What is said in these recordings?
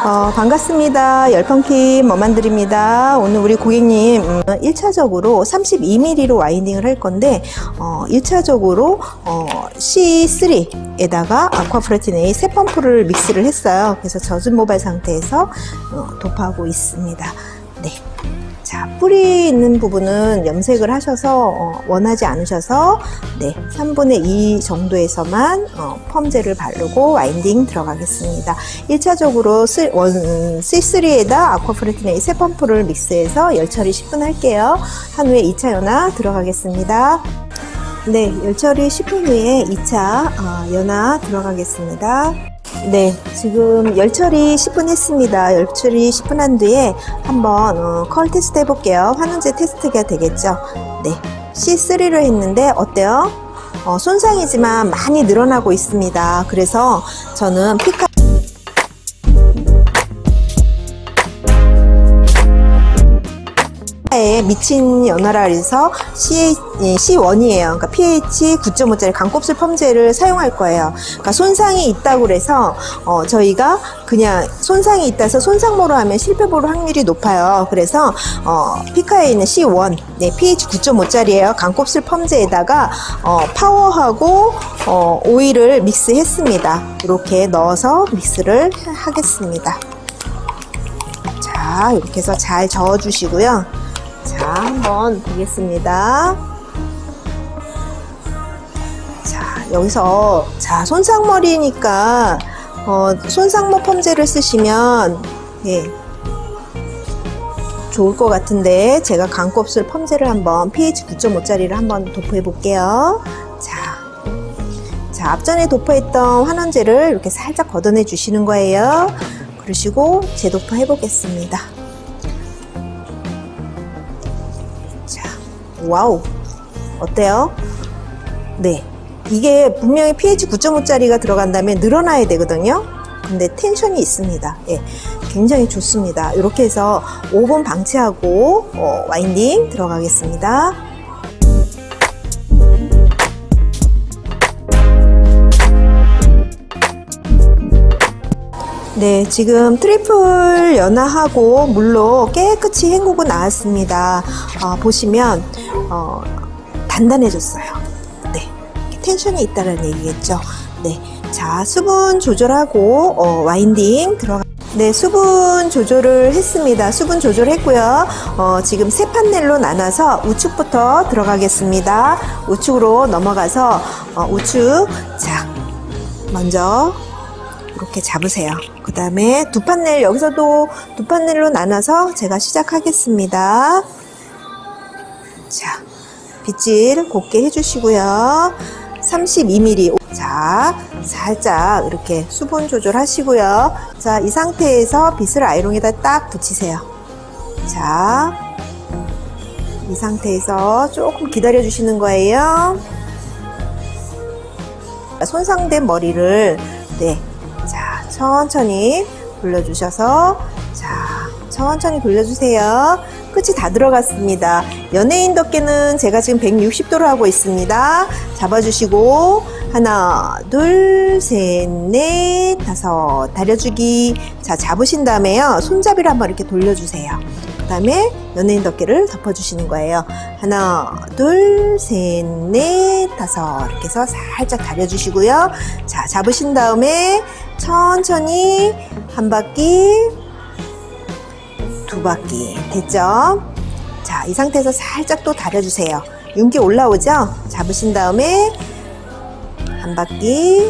반갑습니다. 열펑킴 머만들입니다. 오늘 우리 고객님 1차적으로 32mm로 와인딩을 할 건데 1차적으로 C3에다가 아쿠아프라틴A 새 펌프를 믹스를 했어요. 그래서 젖은 모발 상태에서 도포하고 있습니다. 네. 자, 뿌리 있는 부분은 염색을 하셔서 원하지 않으셔서 3분의 2 정도에서만 펌젤을 바르고 와인딩 들어가겠습니다. 1차적으로 C3에다 아쿠아프라틴A 새 펌프를 믹스해서 열 처리 10분 할게요. 한 후에 2차 연화 들어가겠습니다. 네, 열 처리 10분 후에 2차 연화 들어가겠습니다. 네, 지금 열 처리 10분 했습니다. 열 처리 10분 한 뒤에 한번 컬 테스트 해볼게요. 환원제 테스트가 되겠죠. 네, C3를 했는데 어때요? 손상이지만 많이 늘어나고 있습니다. 그래서 저는 피카에 미친 연화라 해서 C1이에요. 그러니까 pH 9.5짜리 강곱슬 펌젤을 사용할 거예요. 그러니까 손상이 있다고 그래서 저희가 그냥 손상이 있다서 손상모로 하면 실패볼 확률이 높아요. 그래서 피카에 있는 C1 pH 9.5짜리예요. 강곱슬 펌젤에다가 파워하고 오일을 믹스했습니다. 이렇게 넣어서 믹스를 하겠습니다. 자, 이렇게 해서 잘 저어 주시고요. 자, 한번 보겠습니다. 자, 여기서 손상머리니까 손상모 펌젤을 쓰시면 좋을 것 같은데 제가 강곱슬 펌젤을 한번 pH 9.5짜리를 한번 도포해 볼게요. 자, 앞전에 도포했던 환원제를 이렇게 살짝 걷어내 주시는 거예요. 그러시고 재도포 해 보겠습니다. 와우, 어때요? 네, 이게 분명히 pH 9.5짜리가 들어간다면 늘어나야 되거든요. 근데 텐션이 있습니다. 굉장히 좋습니다. 이렇게 해서 5분 방치하고 와인딩 들어가겠습니다. 네, 지금 트리플 연화하고 물로 깨끗이 헹구고 나왔습니다. 보시면 단단해졌어요. 네, 텐션이 있다는 얘기겠죠. 네, 자, 수분 조절하고 와인딩 들어가. 네, 수분 조절을 했습니다. 수분 조절했고요. 지금 세 판넬로 나눠서 우측부터 들어가겠습니다. 우측으로 넘어가서 우측, 자, 먼저 이렇게 잡으세요. 그 다음에 두 판넬, 여기서도 두 판넬로 나눠서 제가 시작하겠습니다. 자, 빗질 곱게 해주시고요. 32mm. 자, 살짝 이렇게 수분 조절하시고요. 자, 이 상태에서 빗을 아이롱에다 딱 붙이세요. 자, 이 상태에서 조금 기다려 주시는 거예요. 손상된 머리를 자, 천천히 돌려주셔서, 자, 천천히 돌려주세요. 끝이 다 들어갔습니다. 연예인 덮개는 제가 지금 160도로 하고 있습니다. 잡아주시고 하나, 둘, 셋, 넷, 다섯, 다려주기. 자, 잡으신 다음에요, 손잡이를 한번 이렇게 돌려주세요. 그 다음에 연예인 덮개를 덮어주시는 거예요. 하나, 둘, 셋, 넷, 다섯. 이렇게 해서 살짝 다려주시고요. 자, 잡으신 다음에 천천히 한 바퀴, 두 바퀴. 됐죠? 자, 이 상태에서 살짝 또 다려주세요. 윤기 올라오죠? 잡으신 다음에 한 바퀴,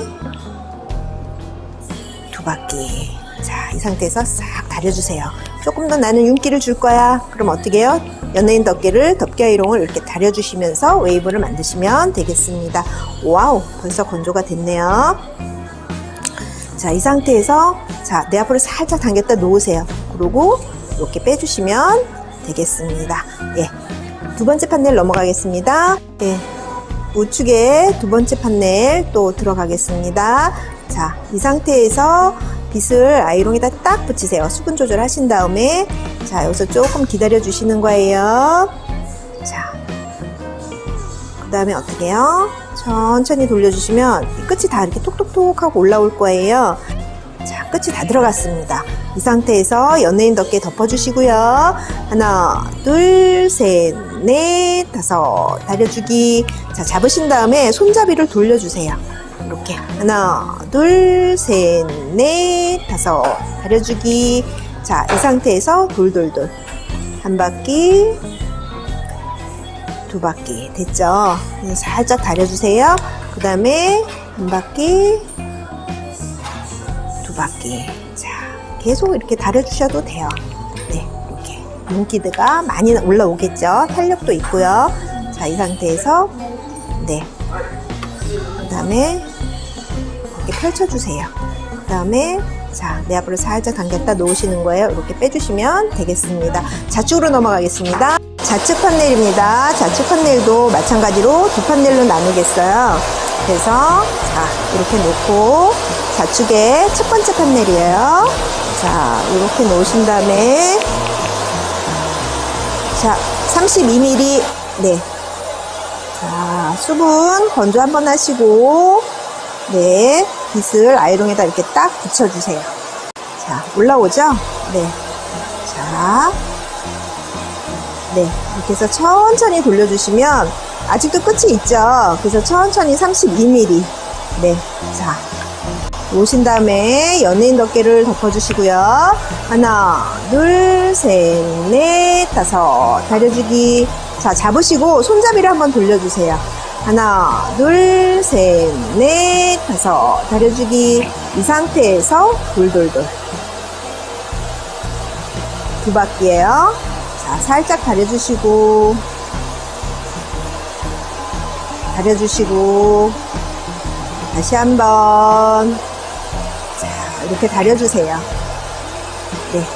두 바퀴. 자, 이 상태에서 싹 다려주세요. 조금 더 나는 윤기를 줄 거야. 그럼 어떻게 해요? 연예인 덮개를, 덮개 아이롱을 이렇게 다려주시면서 웨이브를 만드시면 되겠습니다. 와우, 벌써 건조가 됐네요. 자, 이 상태에서 자, 내 앞으로 살짝 당겼다 놓으세요. 그리고 이렇게 빼주시면 되겠습니다. 두 번째 판넬 넘어가겠습니다. 우측에 두 번째 판넬 또 들어가겠습니다. 자, 이 상태에서 빗을 아이롱에다 딱 붙이세요. 수분 조절하신 다음에 자, 여기서 조금 기다려 주시는 거예요. 자, 그 다음에 어떻게 해요? 천천히 돌려주시면 끝이 다 이렇게 톡톡톡 하고 올라올 거예요. 자, 끝이 다 들어갔습니다. 이 상태에서 연예인 덮개 덮어주시고요. 하나, 둘, 셋, 넷, 다섯. 다려주기. 자, 잡으신 다음에 손잡이를 돌려주세요. 이렇게. 하나, 둘, 셋, 넷, 다섯. 다려주기. 자, 이 상태에서 돌돌돌. 한 바퀴, 두 바퀴. 됐죠? 살짝 다려주세요. 그 다음에 한 바퀴, 두 바퀴. 자, 계속 이렇게 다려주셔도 돼요. 네, 이렇게. 윤기드가 많이 올라오겠죠? 탄력도 있고요. 자, 이 상태에서, 네. 그 다음에 이렇게 펼쳐주세요. 그 다음에 자, 내 앞으로 살짝 당겼다 놓으시는 거예요. 이렇게 빼주시면 되겠습니다. 좌측으로 넘어가겠습니다. 좌측 판넬입니다. 좌측 판넬도 마찬가지로 두 판넬로 나누겠어요. 그래서 자, 이렇게 놓고 좌측에 첫 번째 판넬이에요. 자, 이렇게 놓으신 다음에 자, 32mm. 네. 자, 수분 건조 한번 하시고, 네, 빗을 아이롱에다 이렇게 딱 붙여주세요. 자, 올라오죠? 네. 자, 네, 이렇게 해서 천천히 돌려주시면 아직도 끝이 있죠? 그래서 천천히 32mm. 네, 자, 놓으신 다음에 연예인 덮개를 덮어주시고요. 하나, 둘, 셋, 넷, 다섯. 다려주기. 자, 잡으시고 손잡이를 한번 돌려주세요. 하나, 둘, 셋, 넷, 다섯. 다려주기. 이 상태에서 돌돌돌. 두 바퀴예요. 자, 살짝 다려주시고, 다려주시고, 다시 한번. 자, 이렇게 다려주세요. 네.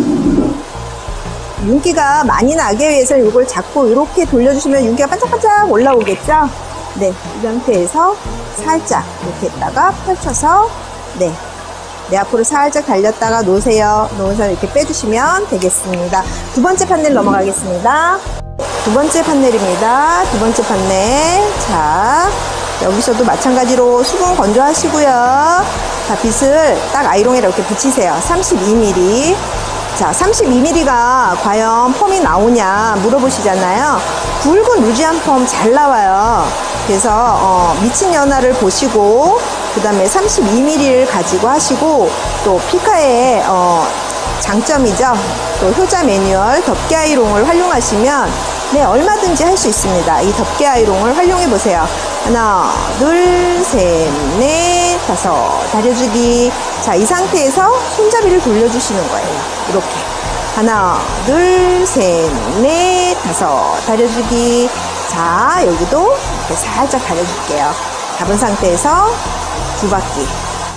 윤기가 많이 나기 위해서 이걸 잡고 이렇게 돌려주시면 윤기가 반짝반짝 올라오겠죠? 네, 이 상태에서 살짝 이렇게 했다가 펼쳐서, 네, 내 앞으로 살짝 달렸다가 놓으세요. 놓으셔서 이렇게 빼주시면 되겠습니다. 두 번째 판넬 넘어가겠습니다. 두 번째 판넬입니다. 두 번째 판넬. 자, 여기서도 마찬가지로 수분 건조하시고요. 자, 빗을 딱 아이롱에 이렇게 붙이세요. 32mm. 자, 32mm가 과연 펌이 나오냐 물어보시잖아요. 굵은 루즈한 펌 잘 나와요. 그래서 미친 연화를 보시고 그 다음에 32mm를 가지고 하시고, 또 피카의 장점이죠. 또 효자 매뉴얼 덮개 아이롱을 활용하시면 네, 얼마든지 할 수 있습니다. 이 덮개 아이롱을 활용해 보세요. 하나, 둘, 셋, 넷, 다섯. 다려주기. 자, 이 상태에서 손잡이를 돌려주시는 거예요. 이렇게. 하나, 둘, 셋, 넷, 다섯. 다려주기. 자, 여기도 이렇게 살짝 다려줄게요. 잡은 상태에서 두 바퀴.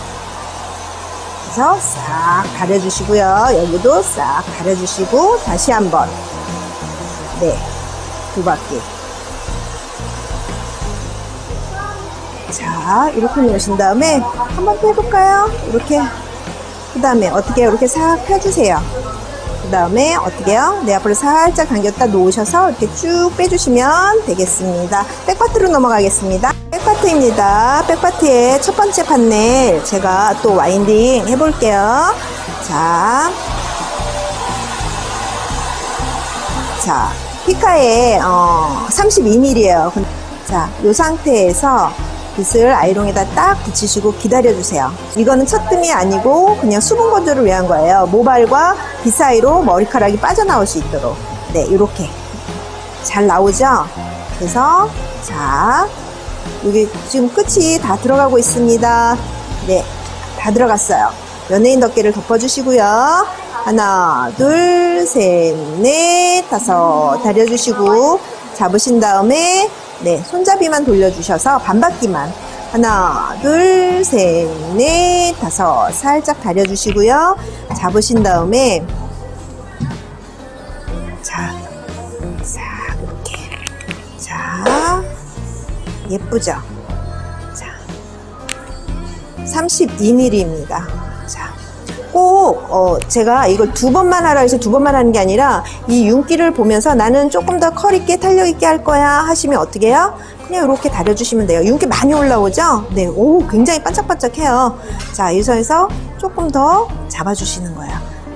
그래서 싹 다려주시고요. 여기도 싹 다려주시고, 다시 한번. 네. 두 바퀴. 자, 이렇게 놓으신 다음에 한번 또 해볼까요? 이렇게. 그 다음에 어떻게 이렇게 싹 펴주세요. 그 다음에 어떻게 해요? 내 앞으로 살짝 당겼다 놓으셔서 이렇게 쭉 빼주시면 되겠습니다. 백파트로 넘어가겠습니다. 백파트입니다. 백파트의 첫 번째 판넬 제가 또 와인딩 해볼게요. 자, 피카의 32mm예요. 자, 이 상태에서 빗을 아이롱에다 딱 붙이시고 기다려주세요. 이거는 첫뜸이 아니고 그냥 수분 건조를 위한 거예요. 모발과 빗 사이로 머리카락이 빠져나올 수 있도록. 네, 이렇게 잘 나오죠? 그래서 자, 여기 지금 끝이 다 들어가고 있습니다. 네, 다 들어갔어요. 연예인 덮개를 덮어주시고요. 하나, 둘, 셋, 넷, 다섯. 다려주시고 잡으신 다음에 네, 손잡이만 돌려주셔서 반바퀴만. 하나, 둘, 셋, 넷, 다섯. 살짝 다려주시고요. 잡으신 다음에 자, 이렇게. 자, 예쁘죠? 자, 32mm입니다. 자, 꼭 제가 이걸 두 번만 하라 해서 두 번만 하는 게 아니라 이 윤기를 보면서 나는 조금 더 컬 있게 탄력 있게 할 거야 하시면 어떻게 해요? 그냥 이렇게 다려주시면 돼요. 윤기 많이 올라오죠? 네, 오, 굉장히 반짝반짝해요. 자, 이 선에서 조금 더 잡아주시는 거예요.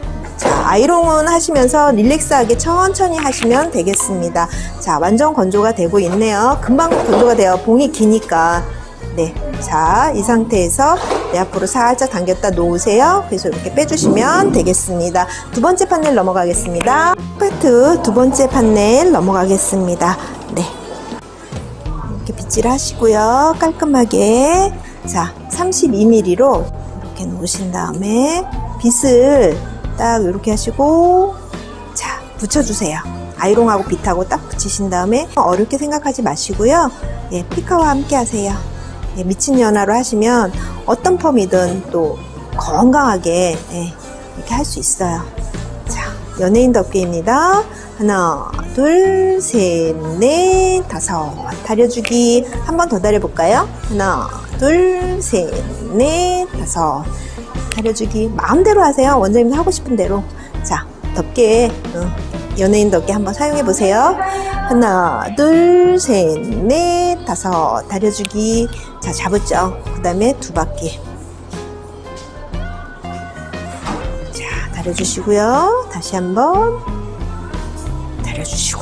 아이롱은 하시면서 릴렉스하게 천천히 하시면 되겠습니다. 자, 완전 건조가 되고 있네요. 금방 건조가 돼요. 봉이 기니까. 네, 자, 이 상태에서 내 앞으로 살짝 당겼다 놓으세요. 그래서 이렇게 빼주시면 되겠습니다. 두 번째 판넬 넘어가겠습니다. 똑같은 두 번째 판넬 넘어가겠습니다. 네, 이렇게 빗질 하시고요. 깔끔하게. 자, 32mm로 이렇게 놓으신 다음에 빗을 딱 이렇게 하시고, 자, 붙여주세요. 아이롱하고 빗하고 딱 붙이신 다음에 어렵게 생각하지 마시고요. 예, 피카와 함께 하세요. 예, 미친 연화로 하시면 어떤 펌이든 또 건강하게 이렇게 할 수 있어요. 자, 연예인 덮개입니다. 하나, 둘, 셋, 넷, 다섯. 다려주기 한 번 더 다려볼까요? 하나, 둘, 셋, 넷, 다섯. 다려주기 마음대로 하세요. 원장님 하고 싶은 대로. 자, 덮개, 연예인 덮개 한번 사용해 보세요. 하나, 둘, 셋, 넷, 다섯. 다려주기. 자, 잡았죠? 그 다음에 두 바퀴. 자, 다려주시고요. 다시 한번 다려주시고,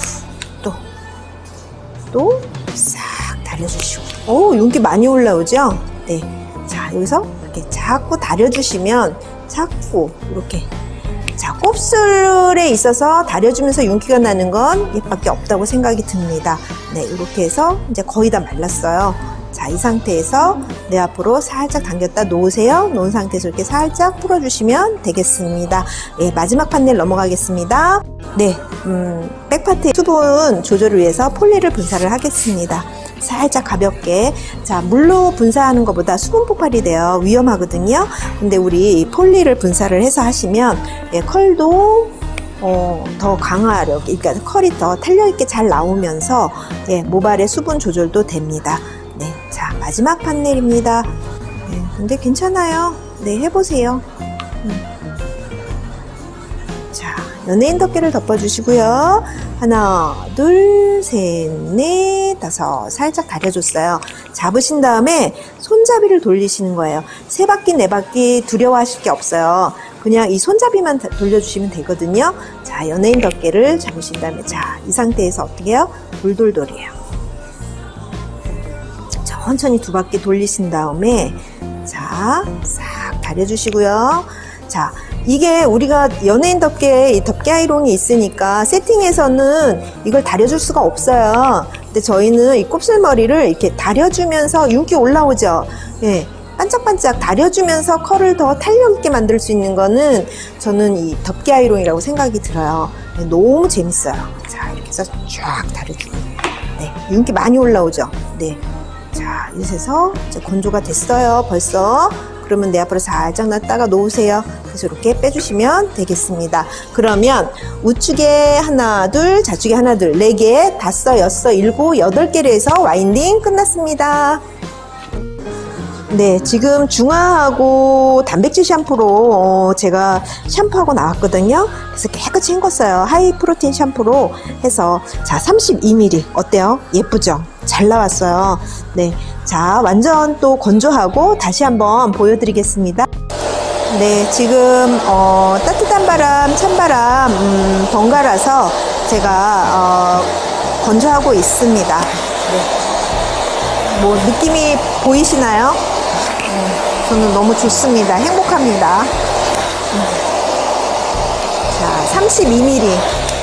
또 싹 다려주시고. 오, 윤기 많이 올라오죠? 네. 자, 여기서 이렇게 자꾸 다려주시면 자꾸 이렇게. 자, 곱슬에 있어서 다려주면서 윤기가 나는 건 얘밖에 없다고 생각이 듭니다. 네, 이렇게 해서 이제 거의 다 말랐어요. 자, 이 상태에서 내 앞으로 살짝 당겼다 놓으세요. 놓은 상태에서 이렇게 살짝 풀어주시면 되겠습니다. 예, 마지막 판넬 넘어가겠습니다. 네, 백파트의 수분 조절을 위해서 폴리를 분사를 하겠습니다. 살짝 가볍게. 자, 물로 분사하는 것보다 수분 폭발이 돼요. 위험하거든요. 근데 우리 폴리를 분사를 해서 하시면 컬도 더 강화력, 그러니까 컬이 더 탄력있게 잘 나오면서 모발의 수분 조절도 됩니다. 네, 자, 마지막 판넬입니다. 네, 근데 괜찮아요. 네, 해보세요. 자, 연예인 덮개를 덮어주시고요. 하나, 둘, 셋, 넷, 다섯. 살짝 다려줬어요. 잡으신 다음에 손잡이를 돌리시는 거예요. 세 바퀴, 네 바퀴 두려워하실 게 없어요. 그냥 이 손잡이만 돌려주시면 되거든요. 자, 연예인 덮개를 잡으신 다음에, 자, 이 상태에서 어떻게 해요? 돌돌돌이에요. 천천히 두 바퀴 돌리신 다음에, 자, 싹 다려주시고요. 자, 이게 우리가 연예인 덮개에 이 덮개 아이롱이 있으니까 세팅에서는 이걸 다려줄 수가 없어요. 근데 저희는 이 곱슬머리를 이렇게 다려주면서 윤기 올라오죠. 예, 반짝반짝 다려주면서 컬을 더 탄력있게 만들 수 있는 거는 저는 이 덮개 아이롱이라고 생각이 들어요. 네, 너무 재밌어요. 자, 이렇게 해서 쫙 다려주고. 네, 윤기 많이 올라오죠. 네. 자, 이렇게 해서 이제 건조가 됐어요. 벌써. 그러면 내 앞으로 살짝 놨다가 놓으세요. 그래서 이렇게 빼주시면 되겠습니다. 그러면 우측에 하나, 둘, 좌측에 하나, 둘, 4개, 5, 6, 7, 8개를 해서 와인딩 끝났습니다. 네, 지금 중화하고 단백질 샴푸로 제가 샴푸하고 나왔거든요. 그래서 깨끗이 헹궜어요. 하이 프로틴 샴푸로 해서. 자, 32mm 어때요? 예쁘죠? 잘 나왔어요. 네, 자, 완전 또 건조하고 다시 한번 보여드리겠습니다. 네, 지금 따뜻한 바람, 찬바람 번갈아서 제가 건조하고 있습니다. 네. 뭐 느낌이 보이시나요? 저는 너무 좋습니다. 행복합니다. 자, 32mm.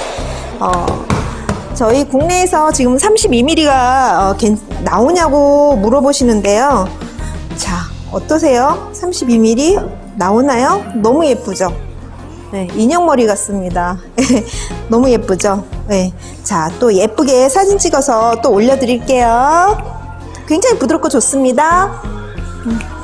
저희 국내에서 지금 32mm가 나오냐고 물어보시는데요. 자, 어떠세요? 32mm 나오나요? 너무 예쁘죠? 네, 인형머리 같습니다. 너무 예쁘죠? 네. 자, 또 예쁘게 사진 찍어서 또 올려드릴게요. 굉장히 부드럽고 좋습니다.